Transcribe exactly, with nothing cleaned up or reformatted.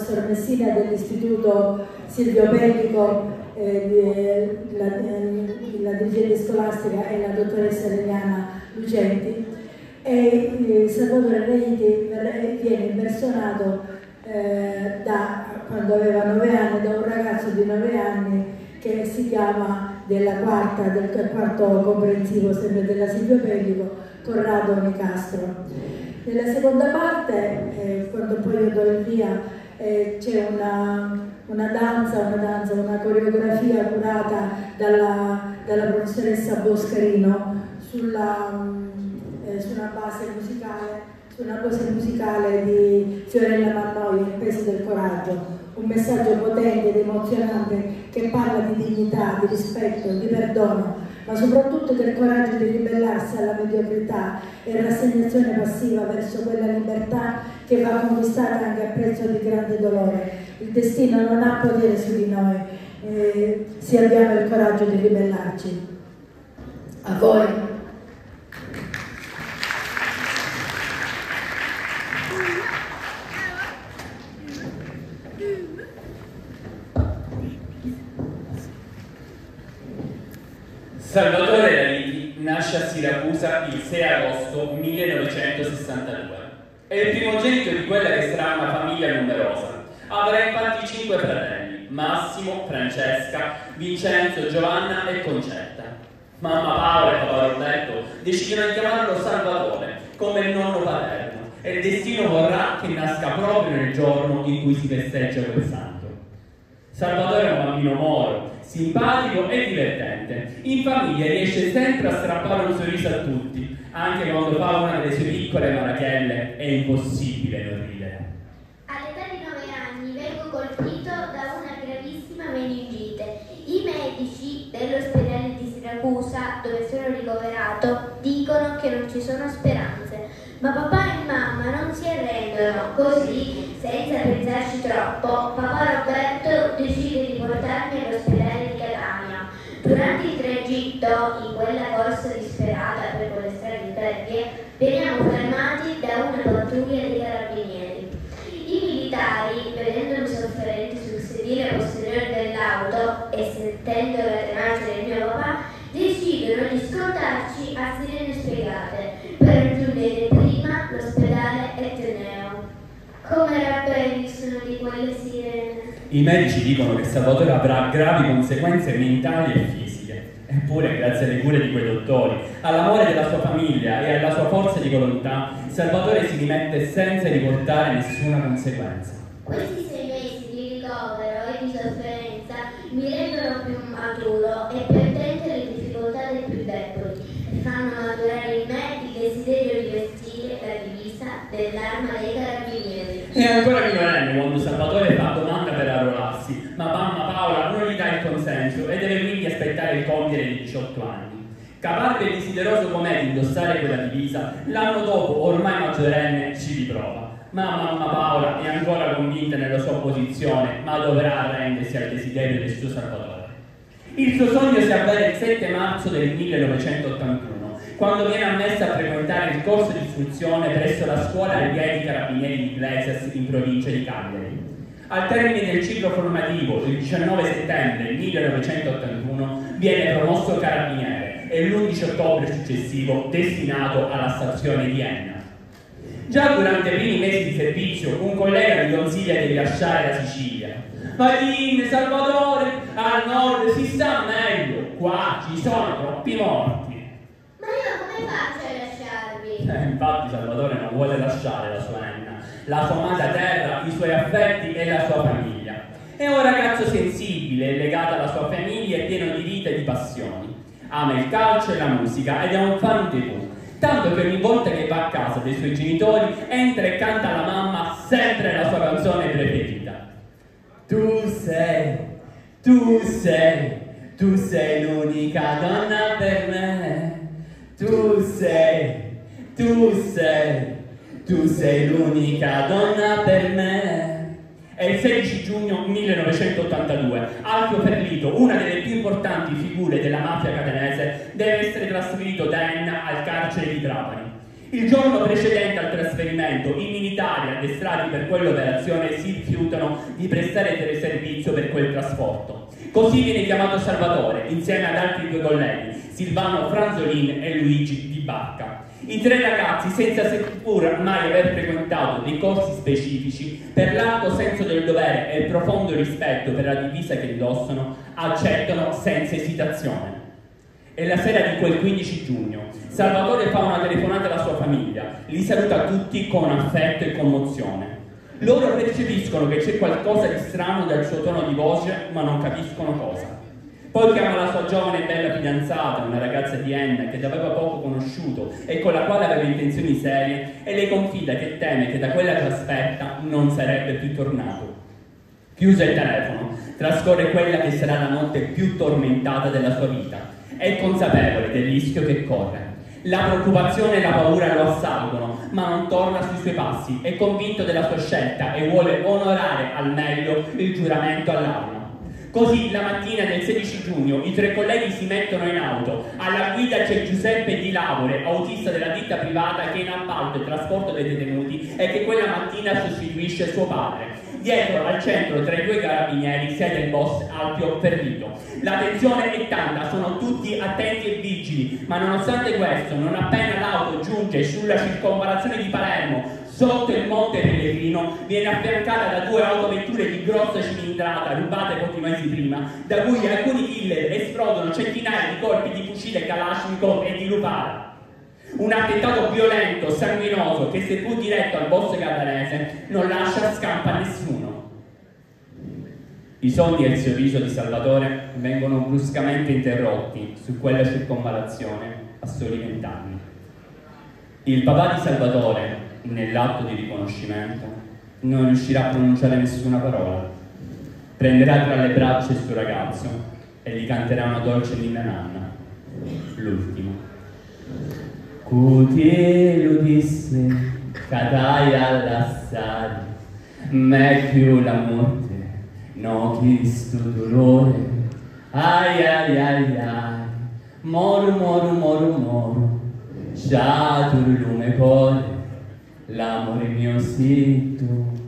professor Messina dell'istituto Silvio Pellico, eh, la, la dirigente scolastica e la dottoressa Liliana Lucenti, e eh, Salvatore Reiti viene impersonato eh, da quando aveva nove anni da un ragazzo di nove anni che si chiama della quarta, del quarto comprensivo sempre della Silvio Pellico, Corrado Nicastro. Nella seconda parte, eh, quando poi io do il via, eh, c'è una, una danza, una danza, una coreografia curata dalla, dalla professoressa Boscarino sulla, eh, su una base musicale, su una base musicale di Fiorella Mannoia, Il peso del coraggio. Un messaggio potente ed emozionante che parla di dignità, di rispetto, di perdono, ma soprattutto del coraggio di ribellarsi alla mediocrità e rassegnazione passiva verso quella libertà che va conquistata anche a prezzo di grande dolore. Il destino non ha potere su di noi, eh, se abbiamo il coraggio di ribellarci. A voi. Salvatore Reiti nasce a Siracusa il sei agosto millenovecentosessantadue. È il primogenito di quella che sarà una famiglia numerosa. Avrà infatti cinque fratelli: Massimo, Francesca, Vincenzo, Giovanna e Concetta. Mamma Paola e papà Roberto decidono di chiamarlo Salvatore, come il nonno paterno, e il destino vorrà che nasca proprio nel giorno in cui si festeggia quel santo. Salvatore è un bambino moro, simpatico e divertente. In famiglia riesce sempre a strappare un sorriso a tutti, anche quando fa una delle sue piccole marachelle è impossibile non ridere. All'età di nove anni vengo colpito da una gravissima meningite. I medici dell'ospedale di Siracusa, dove sono ricoverato, dicono che non ci sono speranze. Ma papà e mamma non si arrendono, così, senza pensarci troppo, papà Roberto decide di portarmi all'ospedale di Catania. Durante il tragitto, in quella corsa disperata per quelle strade impervie, veniamo fermati da una pattuglia di carabinieri. I militari, vedendomi sofferente sul sedile posteriore dell'auto e sentendo la tenacia del mio papà, decidono di scortarci a sirene spiegate per raggiungere prima l'ospedale Etneo. Come rabbeni sono di quelle sirene? I medici dicono che Salvatore avrà gravi conseguenze mentali e fisiche. Eppure, grazie alle cure di quei dottori, all'amore della sua famiglia e alla sua forza di volontà, Salvatore si rimette senza riportare nessuna conseguenza. Questi sei mesi di ricovero e di sofferenza mi rendono più maturo e perdente le difficoltà dei più deboli e fanno maturare in me il desiderio di vestire la divisa dell'arma dei carabinieri. È ancora minorenne quando Salvatore fa domanda per arruolarsi, ma mamma Paola non gli dà il consenso e deve quindi aspettare il compiere di diciotto anni. Capace e desideroso com'è di indossare quella divisa, l'anno dopo, ormai maggiorenne, ci riprova. Ma mamma Paola è ancora convinta nella sua posizione, ma dovrà arrendersi al desiderio del suo Salvatore. Il suo sogno si avvera il sette marzo del millenovecentottantuno, quando viene ammessa a frequentare il corso di istruzione presso la scuola allieti carabinieri di Iglesias in provincia di Cagliari. Al termine del ciclo formativo, il diciannove settembre millenovecentottantuno, viene promosso carabiniere e l'undici ottobre successivo destinato alla stazione di Enna. Già durante i primi mesi di servizio, un collega gli consiglia di lasciare la Sicilia. Ma in Salvatore, al nord si sta meglio, qua ci sono troppi morti. Ma io come faccio a lasciarvi? Eh, infatti Salvatore non vuole lasciare la sua Enna, la sua amata terra, i suoi affetti e la sua famiglia. È un ragazzo sensibile, legato alla sua famiglia e pieno di vita e di passioni. Ama il calcio e la musica ed è un fan di tu. Tanto che ogni volta che va a casa dei suoi genitori entra e canta alla mamma sempre la sua canzone preferita. Tu sei, tu sei, tu sei l'unica donna per me. Tu sei, tu sei, tu sei l'unica donna per me. È il sedici giugno millenovecentottantadue. Alfio Ferlito, una delle più importanti figure della mafia catanese, deve essere trasferito da Enna al carcere di Trapani. Il giorno precedente al trasferimento, i militari addestrati per quell'operazione si rifiutano di prestare servizio per quel trasporto. Così viene chiamato Salvatore, insieme ad altri due colleghi, Silvano Franzolin e Luigi Di Bacca. I tre ragazzi, senza seppur mai aver frequentato dei corsi specifici, per l'alto senso del dovere e il profondo rispetto per la divisa che indossano, accettano senza esitazione. È la sera di quel quindici giugno. Salvatore fa una telefonata alla sua famiglia, li saluta tutti con affetto e commozione. Loro percepiscono che c'è qualcosa di strano dal suo tono di voce, ma non capiscono cosa. Poi chiama la sua giovane e bella fidanzata, una ragazza di Enna che aveva poco conosciuto e con la quale aveva intenzioni serie, e le confida che teme che da quella trasferta non sarebbe più tornato. Chiuso il telefono, trascorre quella che sarà la notte più tormentata della sua vita. È consapevole del rischio che corre. La preoccupazione e la paura lo assalgono, ma non torna sui suoi passi, è convinto della sua scelta e vuole onorare al meglio il giuramento all'arma. Così la mattina del sedici giugno i tre colleghi si mettono in auto. Alla guida c'è Giuseppe Di Lavore, autista della ditta privata che è in appalto il trasporto dei detenuti e che quella mattina sostituisce suo padre. Dietro al centro tra i due carabinieri siede il boss Alpio Ferrito. La tensione è tanta, sono tutti attenti e vigili, ma nonostante questo, non appena l'auto giunge sulla circonvallazione di Palermo, sotto il Monte Pellegrino, viene affiancata da due autovetture di grossa cilindrata rubate pochi mesi prima, da cui alcuni killer esplodono centinaia di colpi di fucile Kalashnikov e di Lupara. Un attentato violento, sanguinoso, che seppur diretto al boss catanese non lascia scampo a nessuno. I sogni e il sorriso di Salvatore vengono bruscamente interrotti su quella circonvallazione a soli vent'anni. Il papà di Salvatore, nell'atto di riconoscimento, non riuscirà a pronunciare nessuna parola. Prenderà tra le braccia il suo ragazzo e gli canterà una dolce ninna nanna, l'ultimo. Cuti lo disse, cadai all'assare, me più la morte, no questo dolore, ai ai ai ai, moru moru moru moru, già tu lume cuore, l'amore mio sì tu.